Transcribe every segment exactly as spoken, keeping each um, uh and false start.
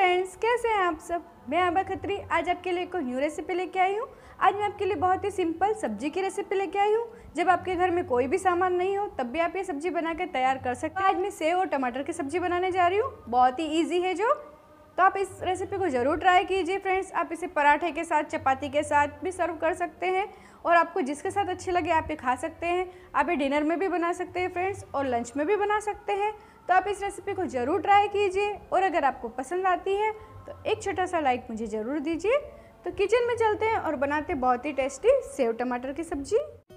Friends, कैसे हैं आप सब। मैं आबा खत्री आज आपके लिए एक न्यू रेसिपी लेके आई हूँ। आज मैं आपके लिए बहुत ही सिंपल सब्जी की रेसिपी लेके आई हूँ। जब आपके घर में कोई भी सामान नहीं हो तब भी आप ये सब्जी बना के तैयार कर सकते हैं। आज मैं सेव और टमाटर की सब्जी बनाने जा रही हूँ। बहुत ही ईजी है जो, तो आप इस रेसिपी को ज़रूर ट्राई कीजिए फ्रेंड्स। आप इसे पराठे के साथ, चपाती के साथ भी सर्व कर सकते हैं और आपको जिसके साथ अच्छी लगे आप ये खा सकते हैं। आप ये डिनर में भी बना सकते हैं फ्रेंड्स और लंच में भी बना सकते हैं। तो आप इस रेसिपी को ज़रूर ट्राई कीजिए और अगर आपको पसंद आती है तो एक छोटा सा लाइक मुझे ज़रूर दीजिए। तो किचन में चलते हैं और बनाते हैं बहुत ही टेस्टी सेव टमाटर की सब्जी।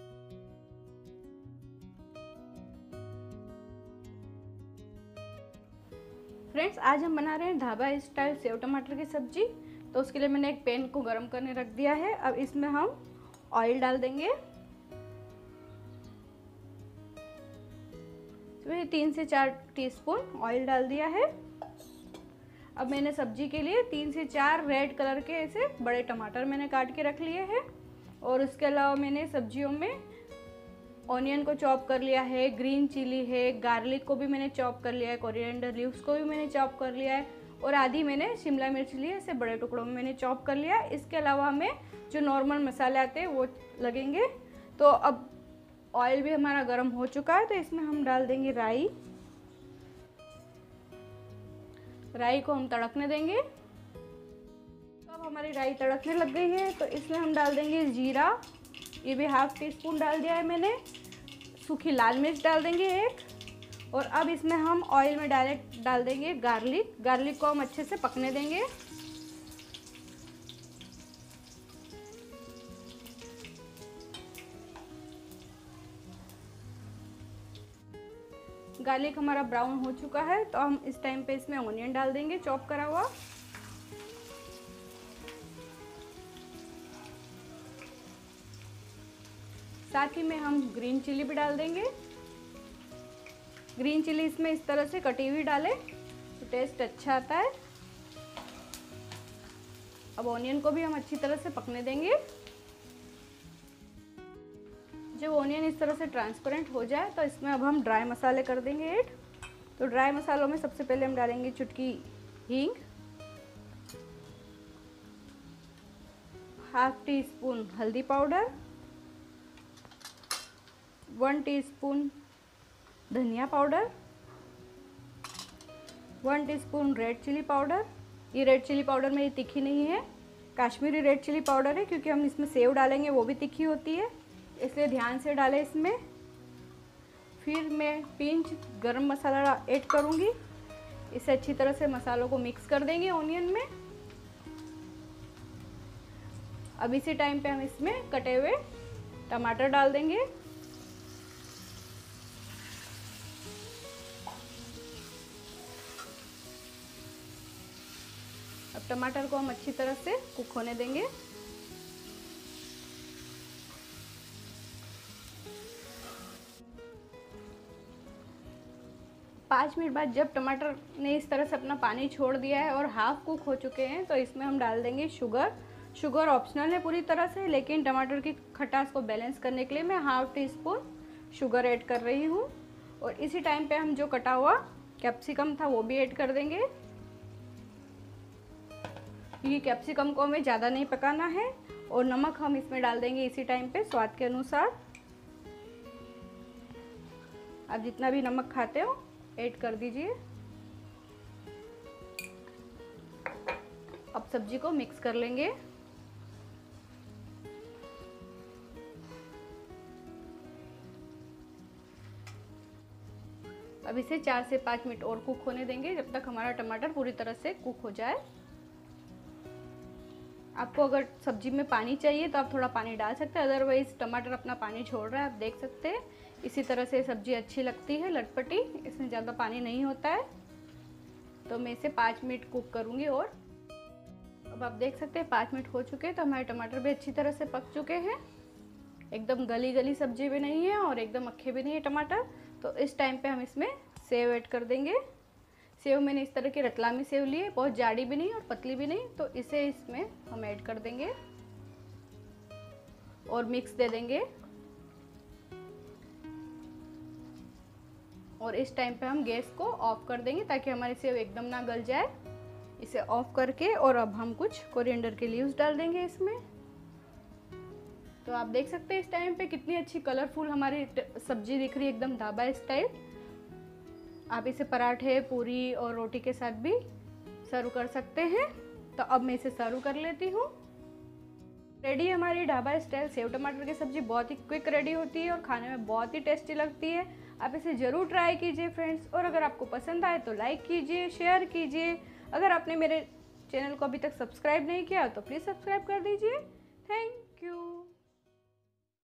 फ्रेंड्स, आज हम बना रहे हैं ढाबा स्टाइल सेव टमाटर की सब्जी। तो उसके लिए मैंने एक पैन को गर्म करने रख दिया है। अब इसमें हम ऑयल डाल देंगे। इसमें तीन से चार टीस्पून ऑयल डाल दिया है। अब मैंने सब्जी के लिए तीन से चार रेड कलर के ऐसे बड़े टमाटर मैंने काट के रख लिए हैं और उसके अलावा मैंने सब्जियों में ऑनियन को चॉप कर लिया है, ग्रीन चिली है, गार्लिक को भी मैंने चॉप कर लिया है, कोरिएंडर लीव्स को भी मैंने चॉप कर लिया है और आधी मैंने शिमला मिर्च ली है, इसे बड़े टुकड़ों में मैंने चॉप कर लिया है। इसके अलावा हमें जो नॉर्मल मसाले आते हैं वो लगेंगे। तो अब ऑयल भी हमारा गर्म हो चुका है तो इसमें हम डाल देंगे राई। राई को हम तड़कने देंगे। तो अब हमारी राई तड़कने लग गई है तो इसमें हम डाल देंगे जीरा, ये भी हाफ टी स्पून डाल दिया है मैंने। सूखी लाल मिर्च डाल देंगे एक और अब इसमें हम ऑयल में डायरेक्ट डाल देंगे गार्लिक। गार्लिक को हम अच्छे से पकने देंगे। गार्लिक हमारा ब्राउन हो चुका है तो हम इस टाइम पे इसमें ऑनियन डाल देंगे चॉप करा हुआ। साथ ही में हम ग्रीन चिली भी डाल देंगे। ग्रीन चिली इसमें इस तरह से कटी हुई डालें तो टेस्ट अच्छा आता है। अब ऑनियन को भी हम अच्छी तरह से पकने देंगे। जब ऑनियन इस तरह से ट्रांसपेरेंट हो जाए तो इसमें अब हम ड्राई मसाले कर देंगे ऐड। तो ड्राई मसालों में सबसे पहले हम डालेंगे चुटकी हींग, हाफ टी स्पून हल्दी पाउडर, वन टीस्पून धनिया powder, one teaspoon red chilli powder. ये रेड चिली पाउडर मेरी तीखी नहीं है, कश्मीरी रेड चिली पाउडर है क्योंकि हम इसमें सेव डालेंगे वो भी तीखी होती है, इसलिए ध्यान से डालें इसमें। फिर मैं पिंच गरम मसाला ऐड करूँगी। इसे अच्छी तरह से मसालों को मिक्स कर देंगे ऑनियन में। अब इसी टाइम पे हम इसमें कटे हुए टमाटर डाल देंगे। अब टमाटर को हम अच्छी तरह से कुक होने देंगे। पाँच मिनट बाद जब टमाटर ने इस तरह से अपना पानी छोड़ दिया है और हाफ कुक हो चुके हैं तो इसमें हम डाल देंगे शुगर। शुगर ऑप्शनल है पूरी तरह से, लेकिन टमाटर की खटास को बैलेंस करने के लिए मैं half teaspoon sugar add कर रही हूँ। और इसी टाइम पे हम जो कटा हुआ कैप्सिकम था वो भी ऐड कर देंगे क्योंकि कैप्सिकम को हमें ज़्यादा नहीं पकाना है। और नमक हम इसमें डाल देंगे इसी टाइम पे स्वाद के अनुसार। आप जितना भी नमक खाते हो ऐड कर दीजिए। अब सब्जी को मिक्स कर लेंगे। अब इसे चार से पाँच मिनट और कुक होने देंगे जब तक हमारा टमाटर पूरी तरह से कुक हो जाए। आपको अगर सब्जी में पानी चाहिए तो आप थोड़ा पानी डाल सकते हैं, अदरवाइज टमाटर अपना पानी छोड़ रहा है, आप देख सकते हैं। इसी तरह से सब्जी अच्छी लगती है, लटपटी, इसमें ज़्यादा पानी नहीं होता है। तो मैं इसे पाँच मिनट कुक करूँगी। और अब आप देख सकते हैं पाँच मिनट हो चुके हैं तो हमारे टमाटर भी अच्छी तरह से पक चुके हैं। एकदम गली गली सब्जी भी नहीं है और एकदम अक्खे भी नहीं है टमाटर। तो इस टाइम पे हम इसमें सेव ऐड कर देंगे। सेव मैंने इस तरह की रतलामी सेव ली है, बहुत जाड़ी भी नहीं और पतली भी नहीं, तो इसे इसमें हम ऐड कर देंगे और मिक्स दे देंगे। और इस टाइम पे हम गैस को ऑफ कर देंगे ताकि हमारी सेव एकदम ना गल जाए। इसे ऑफ करके और अब हम कुछ कोरिएंडर के लीव्स डाल देंगे इसमें। तो आप देख सकते हैं इस टाइम पे कितनी अच्छी कलरफुल हमारी सब्जी दिख रही है, एकदम ढाबा स्टाइल। आप इसे पराठे, पूरी और रोटी के साथ भी सर्व कर सकते हैं। तो अब मैं इसे सर्व कर लेती हूँ। रेडी हमारी ढाबा स्टाइल सेव टमाटर की सब्जी बहुत ही क्विक रेडी होती है और खाने में बहुत ही टेस्टी लगती है। आप इसे ज़रूर ट्राई कीजिए फ्रेंड्स, और अगर आपको पसंद आए तो लाइक कीजिए, शेयर कीजिए। अगर आपने मेरे चैनल को अभी तक सब्सक्राइब नहीं किया तो प्लीज़ सब्सक्राइब कर दीजिए। Thank you.